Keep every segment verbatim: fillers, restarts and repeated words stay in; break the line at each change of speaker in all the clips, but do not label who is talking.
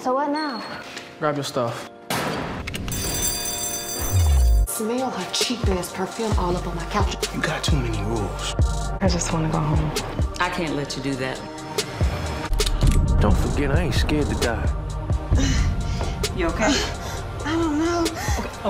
So what now?
Grab your stuff.
Smell her cheap ass perfume all up on my couch.
You got too many rules.
I just want to go home.
I can't let you do that.
Don't forget, I ain't scared to die.
You okay?
I don't know.
Okay,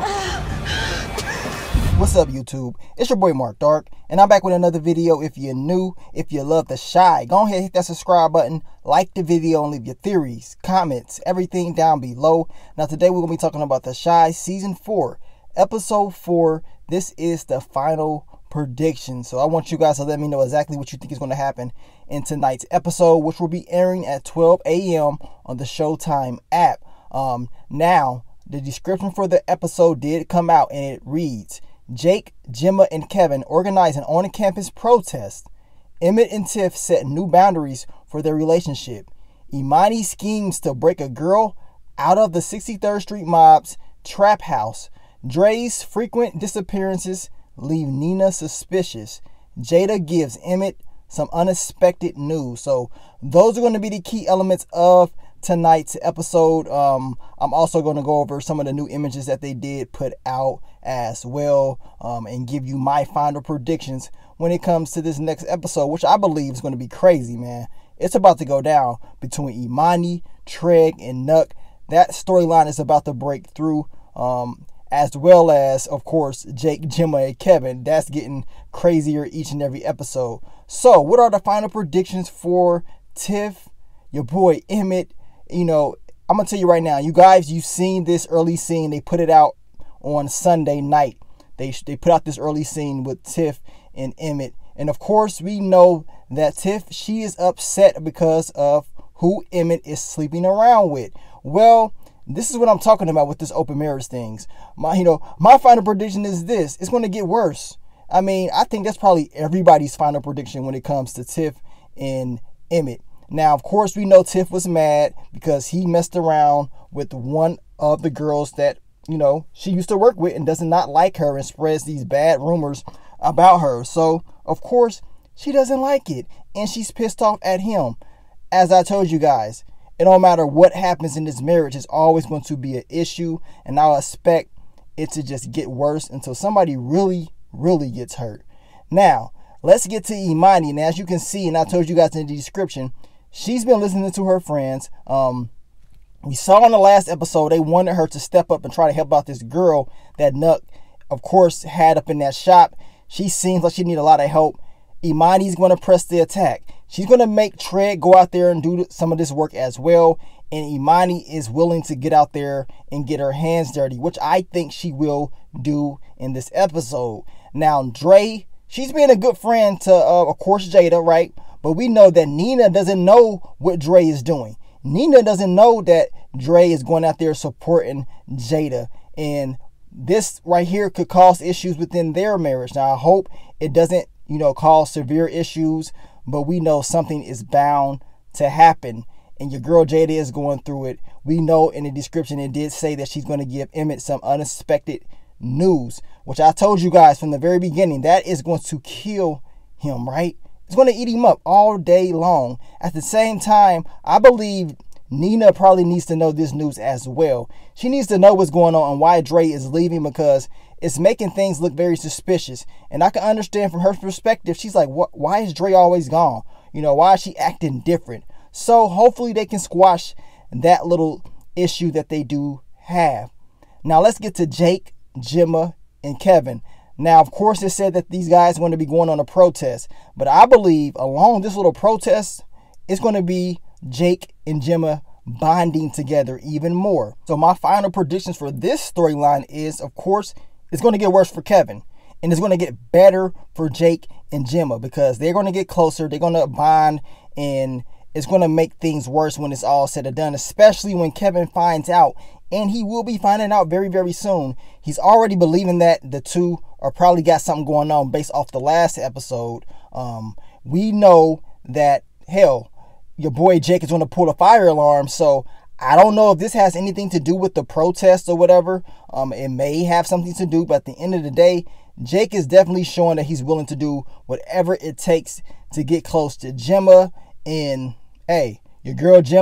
okay.
What's up, YouTube? It's your boy Mark Dark, and I'm back with another video. If you're new, if you love the Chi, go ahead and hit that subscribe button, like the video, and leave your theories, comments, everything down below. Now, today we're going to be talking about the Chi Season four, Episode four. This is the final prediction. So I want you guys to let me know exactly what you think is going to happen in tonight's episode, which will be airing at twelve A M on the Showtime app. Um, now, the description for the episode did come out, and it reads: Jake, Gemma, and Kevin organize an on-campus protest. Emmett and Tiff set new boundaries for their relationship. Imani schemes to break a girl out of the sixty-third Street mob's trap house. Dre's frequent disappearances leave Nina suspicious. Jada gives Emmett some unexpected news. So those are going to be the key elements of tonight's episode. um I'm also going to go over some of the new images that they did put out as well, um and give you my final predictions when it comes to this next episode, which I believe is going to be crazy, man. It's about to go down between Imani, Treg, and Nuck. That storyline is about to break through, um as well as, of course, Jake, Gemma, and Kevin. That's getting crazier each and every episode. So what are the final predictions for Tiff, your boy Emmett? You know, I'm gonna tell you right now, you guys, you've seen this early scene. They put it out on Sunday night. They they put out this early scene with Tiff and Emmett, and of course we know that Tiff, she is upset because of who Emmett is sleeping around with. Well, this is what I'm talking about with this open marriage things. My, you know, my final prediction is this: it's going to get worse. I mean, I think that's probably everybody's final prediction when it comes to Tiff and Emmett. Now, of course, we know Tiff was mad because he messed around with one of the girls that, you know, she used to work with and does not like her and spreads these bad rumors about her. So, of course, she doesn't like it and she's pissed off at him. As I told you guys, it don't matter what happens in this marriage, it's always going to be an issue, and I'll expect it to just get worse until somebody really, really gets hurt. Now, let's get to Imani. And as you can see, and I told you guys in the description, she's been listening to her friends. Um, we saw in the last episode, they wanted her to step up and try to help out this girl that Nuck, of course, had up in that shop. She seems like she needs a lot of help. Imani's going to press the attack. She's going to make Treg go out there and do some of this work as well. And Imani is willing to get out there and get her hands dirty, which I think she will do in this episode. Now, Dre, she's being a good friend to, uh, of course, Jada, right? But we know that Nina doesn't know what Dre is doing. Nina doesn't know that Dre is going out there supporting Jada. And this right here could cause issues within their marriage. Now, I hope it doesn't, you know, cause severe issues, but we know something is bound to happen, and your girl Jada is going through it. We know in the description it did say that she's going to give Emmett some unexpected news, which I told you guys from the very beginning, that is going to kill him, right? It's going to eat him up all day long. At the same time, I believe Nina probably needs to know this news as well. She needs to know what's going on and why Dre is leaving, because it's making things look very suspicious. And I can understand from her perspective, she's like, what? Why is Dre always gone? You know, why is she acting different? So hopefully they can squash that little issue that they do have. Now let's get to Jake, Gemma, and Kevin. Now, of course, it said that these guys are going to be going on a protest, but I believe along this little protest, it's going to be Jake and Gemma bonding together even more. So my final predictions for this storyline is, of course, it's going to get worse for Kevin, and it's going to get better for Jake and Gemma, because they're going to get closer, they're going to bond, and it's going to make things worse when it's all said and done, especially when Kevin finds out, and he will be finding out very, very soon. He's already believing that the two are probably got something going on based off the last episode. Um, we know that, hell, your boy Jake is going to pull the fire alarm, so I don't know if this has anything to do with the protest or whatever. Um, it may have something to do, but at the end of the day, Jake is definitely showing that he's willing to do whatever it takes to get close to Gemma. And hey, your girl Gemma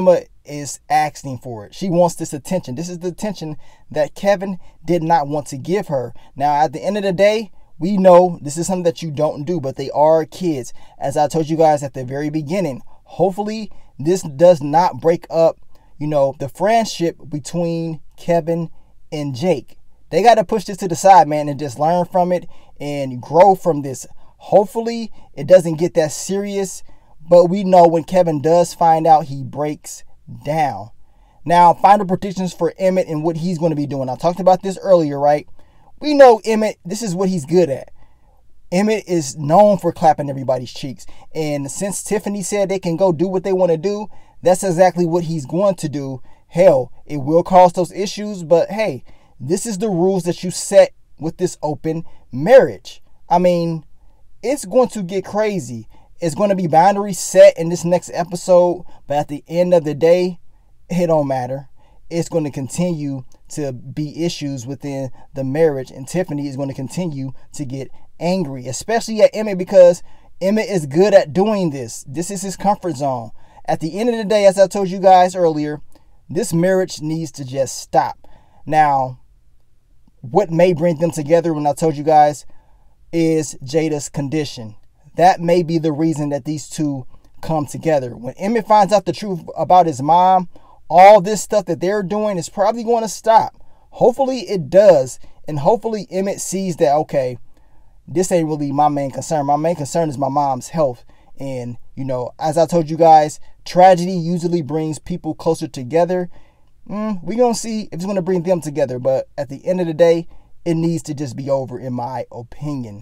is asking for it. She wants this attention. This is the attention that Kevin did not want to give her. Now, at the end of the day, we know this is something that you don't do, but they are kids. As I told you guys at the very beginning, hopefully this does not break up, you know, the friendship between Kevin and Jake. They got to push this to the side, man, and just learn from it and grow from this. Hopefully it doesn't get that serious, but we know when Kevin does find out, he breaks down. Now, final predictions for Emmett and what he's going to be doing. I talked about this earlier, right? We know Emmett, this is what he's good at. Emmett is known for clapping everybody's cheeks. And since Tiffany said they can go do what they want to do, that's exactly what he's going to do. Hell, it will cause those issues, but hey, this is the rules that you set with this open marriage. I mean, it's going to get crazy. It's going to be boundaries set in this next episode, but at the end of the day, it don't matter. It's going to continue to be issues within the marriage, and Tiffany is going to continue to get angry, especially at Emmett, because Emmett is good at doing this. This is his comfort zone. At the end of the day, as I told you guys earlier, this marriage needs to just stop. Now, what may bring them together, when I told you guys, is Jada's condition. That may be the reason that these two come together. When Emmett finds out the truth about his mom, all this stuff that they're doing is probably going to stop. Hopefully it does. And hopefully Emmett sees that, okay, this ain't really my main concern. My main concern is my mom's health. And, you know, as I told you guys, tragedy usually brings people closer together. Mm, we're going to see if it's going to bring them together. But at the end of the day, it needs to just be over, in my opinion.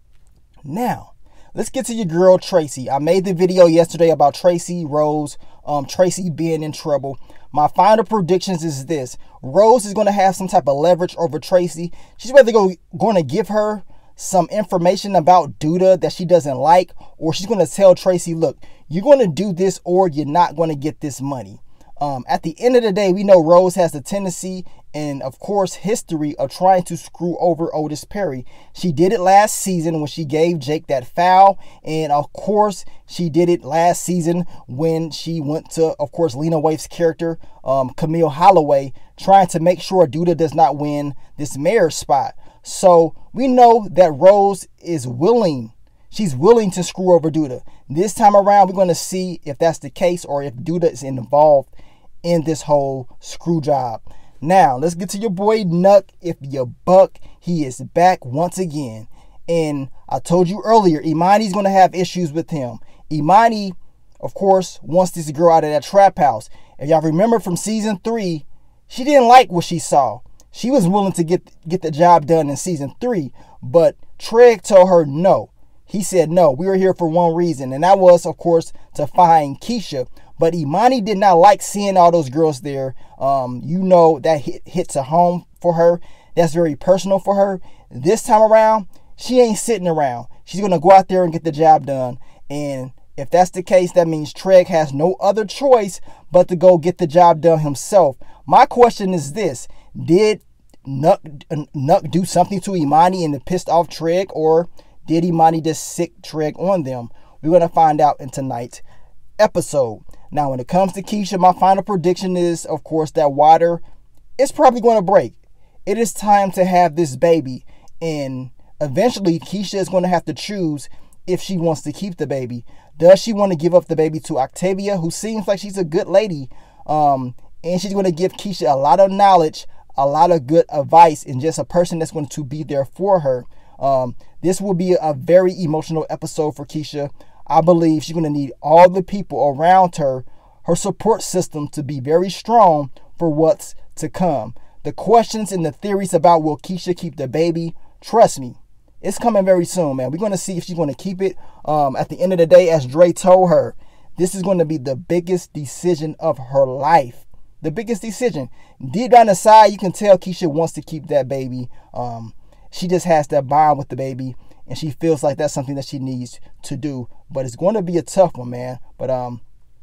Now, let's get to your girl, Tracy. I made the video yesterday about Tracy Rose, um, Tracy being in trouble. My final predictions is this. Rose is going to have some type of leverage over Tracy. She's either go, going to give her some information about Douda that she doesn't like, or she's going to tell Tracy, look, you're going to do this or you're not going to get this money. Um, at the end of the day, we know Rose has a tendency and, of course, history of trying to screw over Otis Perry. She did it last season when she gave Jake that foul. And, of course, she did it last season when she went to, of course, Lena Waithe's character, um, Camille Holloway, trying to make sure Douda does not win this mayor's spot. So we know that Rose is willing. She's willing to screw over Douda. This time around, we're going to see if that's the case or if Douda is involved in this whole screw job. Now, let's get to your boy Nuck. If you buck, he is back once again. And I told you earlier, Imani's going to have issues with him. Imani, of course, wants this girl out of that trap house. If y'all remember from season three, she didn't like what she saw. She was willing to get, get the job done in season three, but Treg told her no. He said, no, we were here for one reason, and that was, of course, to find Keisha. But Imani did not like seeing all those girls there. Um, you know, that hit, hits a home for her. That's very personal for her. This time around, she ain't sitting around. She's going to go out there and get the job done. And if that's the case, that means Treg has no other choice but to go get the job done himself. My question is this. Did Nuck, Nuck do something to Imani and it pissed off Treg, or did Imani just sick Treg on them? We're going to find out in tonight's episode. Now, when it comes to Keisha, my final prediction is, of course, that water is probably going to break. It is time to have this baby. And eventually, Keisha is going to have to choose if she wants to keep the baby. Does she want to give up the baby to Octavia, who seems like she's a good lady? Um, and she's going to give Keisha a lot of knowledge, a lot of good advice, and just a person that's going to be there for her. Um, this will be a very emotional episode for Keisha. I believe she's going to need all the people around her, her support system, to be very strong for what's to come. The questions and the theories about will Keisha keep the baby, trust me, it's coming very soon, man. We're going to see if she's going to keep it. Um, at the end of the day, as Dre told her, this is going to be the biggest decision of her life. The biggest decision. Deep down inside, you can tell Keisha wants to keep that baby. Um, she just has that bond with the baby, and she feels like that's something that she needs to do. But it's going to be a tough one, man. But um,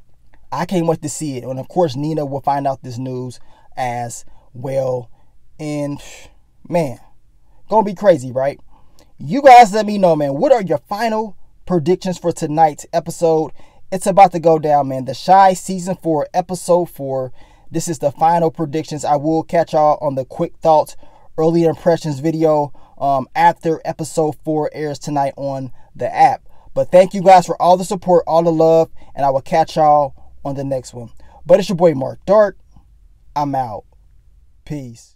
I can't wait to see it. And, of course, Nina will find out this news as well. And, man, going to be crazy, right? You guys let me know, man. What are your final predictions for tonight's episode? it's about to go down, man. The Chi season four, episode four. This is the final predictions. I will catch y'all on the quick thoughts, early impressions video um, after episode four airs tonight on the app. But thank you guys for all the support, all the love, and I will catch y'all on the next one. But it's your boy Mark Dark. I'm out. Peace.